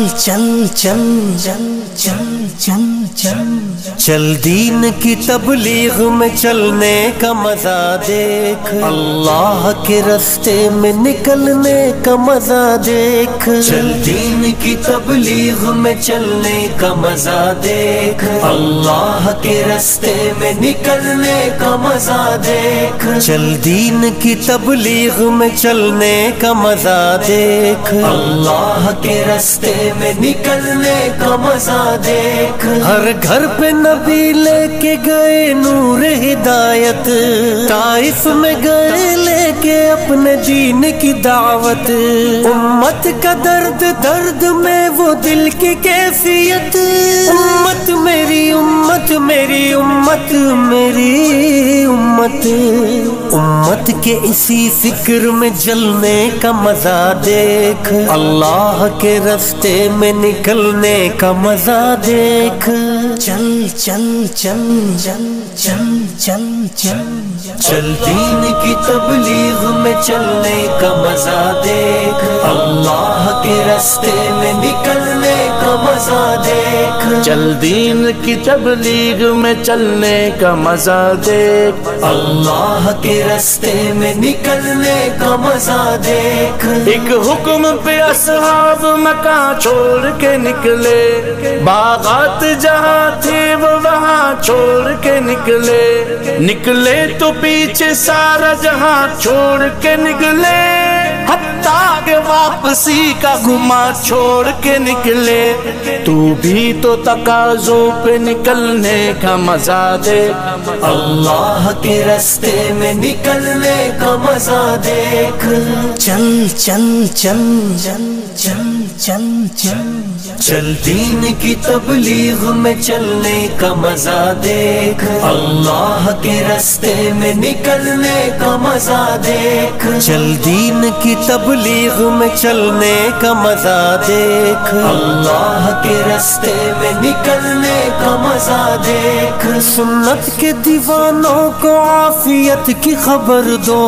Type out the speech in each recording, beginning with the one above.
چل چل چل چل چل چل چل دین کی تبلیغ میں چلنے کا مزہ دیکھ، اللہ کے راستے میں نکلنے کا مزہ دیکھ، چل دین کی تبلیغ میں چلنے کا مزہ دیکھ، اللہ کے راستے میں نکلنے کا مزہ دیکھ، چل دین کی تبلیغ میں چلنے کا مزہ دیکھ، اللہ کے راستے میں نکلنے کا مزہ دیکھ، ہر گھر پہ نبی لے کے گئے نور ہدایت، طائف میں گئے لے کے اپنے دین کی دعوت، امت کا درد درد میں وہ دل کی کیفیت، امت میری امت میری امت میری امت، امت کے اسی فکر میں جلنے کا مزہ دیکھ، اللہ کے راستے میں نکلنے کا مزہ دیکھ، چل چل چل چل چل چل چل چل دین کی تبلیغ میں چلنے کا مزہ دیکھ، اللہ کے راستے میں نکلنے کا مزہ دیکھ، چل دین کی تبلیغ میں چلنے کا مزہ دیکھ، اللہ کے راستے میں نکلنے کا مزہ دیکھ، ایک حکم پہ اصحاب مکان چھوڑ کے نکلے، باغات جہاں تھے وہ وہاں چھوڑ کے نکلے تو پیچھے سارا جہاں چھوڑ کے نکلے، حتیٰ کہ واپسی کا گما چھوڑ کے نکلے، تو بھی تو تقاضوں پہ نکلنے کا مزہ دے، اللہ کے راستے میں نکلنے کا مزہ دیکھ، چل چل چل چل چل چل چل چل دین کی تبلیغ میں چلنے کا مزہ دیکھ، اللہ کے راستے میں نکلنے کا مزہ دیکھ، چل دین کی تبلیغ میں چلنے کا مزہ دیکھ، اللہ کے راستے میں نکلنے کا مزہ دیکھ، سنت کے دیوانوں کو عافیت کی خبر دو،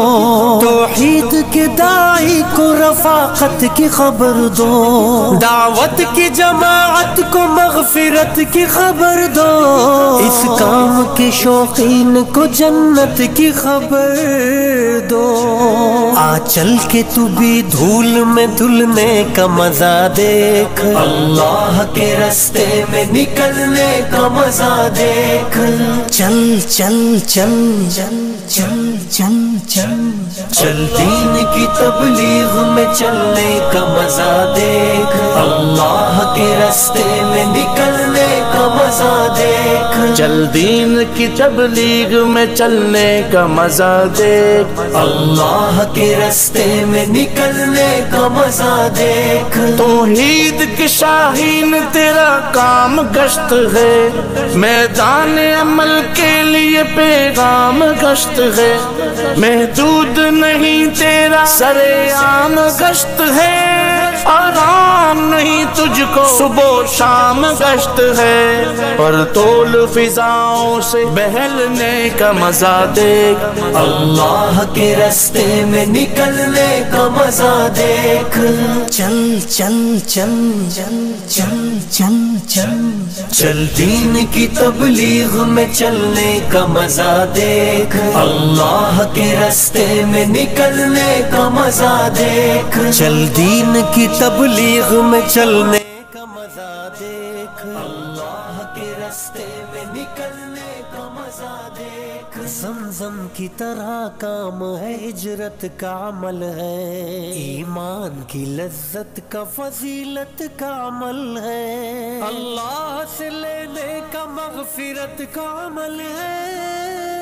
توحید کے داعی کو رفاقت کی خبر دو، دعوت کی جماعت کو مغفرت کی خبر دو، اس کام کے شوقین کو جنت کی خبر دو، آ چل کے تو بھی دھول میں دھلنے کا مزہ دیکھ، اللہ کے راستے میں نکلنے کا مزہ دیکھ، چل چل چل چل چل چل چل چل دین کی تبلیغ میں چلنے کا مزہ دیکھ، اللہ کے راستے میں نکلنے کا مزہ دیکھ، چل دین کی تبلیغ میں چلنے کا مزہ دیکھ، اللہ کے راستے میں نکلنے کا مزہ دیکھ، توحید کی شاہین تیرا کام گشت ہے، میدان عمل کے لیے پیغام گشت ہے، محدود نہیں تیرا سر عام گشت ہے، آرام نہیں تجھ کو صبح و شام گشت ہے، پر طول فضاؤں سے بہلنے کا مزہ دیکھ، اللہ کے راستے میں نکلنے کا مزہ دیکھ، چل چل چل چل چل چل چل چل دین کی تبلیغ میں چلنے کا مزہ دیکھ، اللہ کے راستے میں نکلنے کا مزہ دیکھ، چل دین کی تبلیغ میں چلنے کا مزہ دیکھ، اللہ کے راستے میں نکلنے کا مزہ دیکھ، زمزم کی طرح کام ہے، ہجرت کا عمل ہے، ایمان کی لذت کا فضیلت کا عمل ہے، اللہ سے لینے کا مغفرت کا عمل ہے،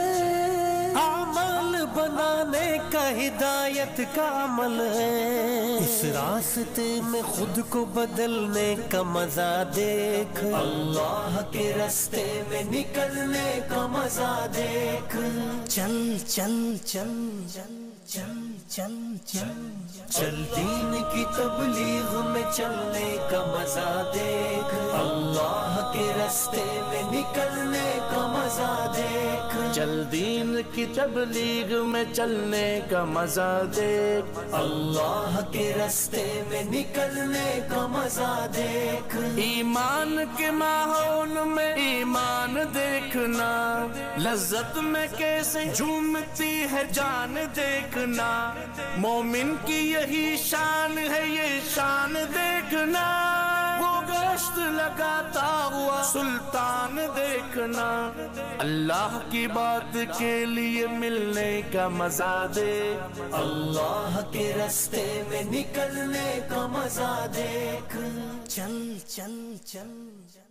عمل بنانے کا ہدایت کا عمل ہے، اس راستے میں خود کو بدلنے کا مزہ دیکھ، اللہ کے راستے میں نکلنے کا مزہ دیکھ، چل چل چل چل چل چل چل چل دین کی تبلیغ میں چلنے کا مزہ دیکھ، اللہ کے راستے میں نکلنے کا مزہ دیکھ، چل دین کی تبلیغ میں چلنے کا مزہ دیکھ، اللہ کے راستے میں نکلنے کا مزہ دیکھ، ایمان کے ماحول میں ایمان دیکھنا، لذت میں کیسے جھومتی ہے جان دیکھنا، مومن کی یہی شان ہے یہ شان دیکھنا، وہ گشت لگاتا ہوا سلطان دیکھنا، اللہ کی بات کے لیے ملنے کا مزہ دیکھ، اللہ کے راستے میں نکلنے کا مزہ دیکھ، چل چل چل